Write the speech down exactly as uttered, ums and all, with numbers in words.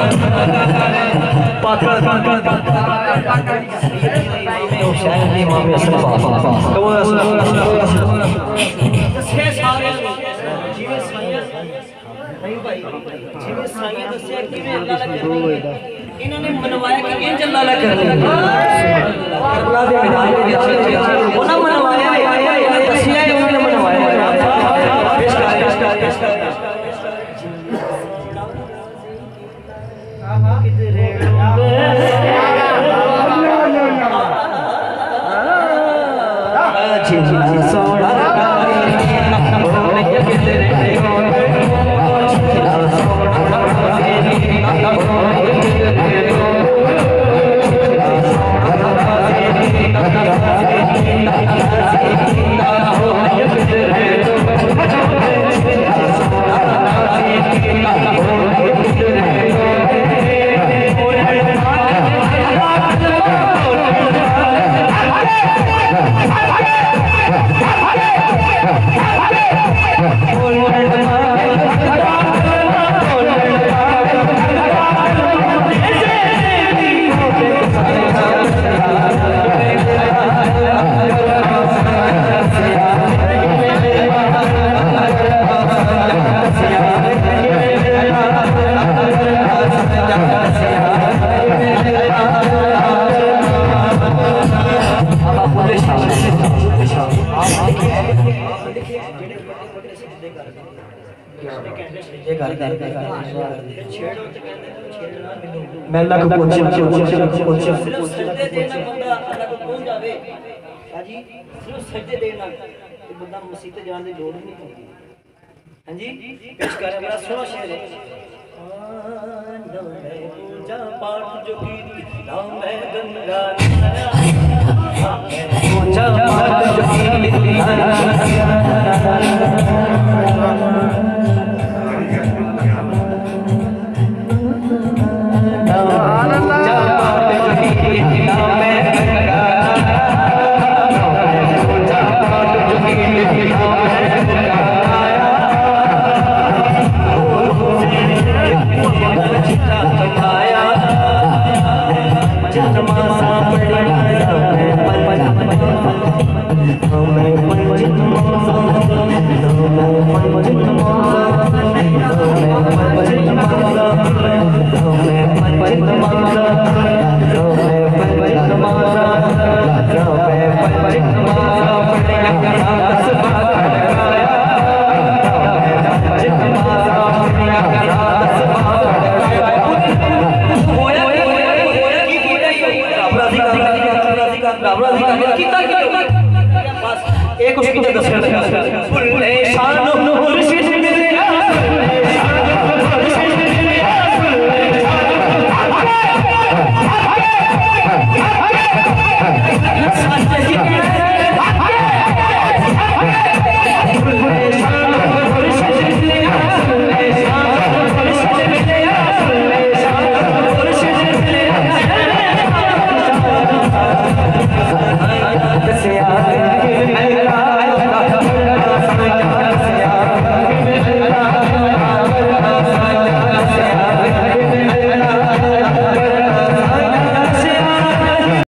पाकड़ शायद नहीं मामे असल बात तो वो असल छह साल जीवे साईं नहीं भाई जीवे साईं दसया कि मैं अल्लाह ला करनी इन्होंने मनवाया कि इंज अल्लाह ला करनी करबला दे मैदान दे विच उन्होंने मनवाया इन्होंने दसया उन्होंने मनवाया पेश कर पेश कर पेश कर किधरे सोना मैं अल्लाह को पूछ पूछ सजदे देना बंदा अल्लाह को पहुंच जावे हाजी सिर्फ सजदे देना ते बंदा मसीह ते जाने दी लोड़ नहीं होती हां जी पेश कर मेरा सोना शेर है नाम है पूजा पाठ जो की नाम है गंगा पूजा पाठ जो की एक उसकी दस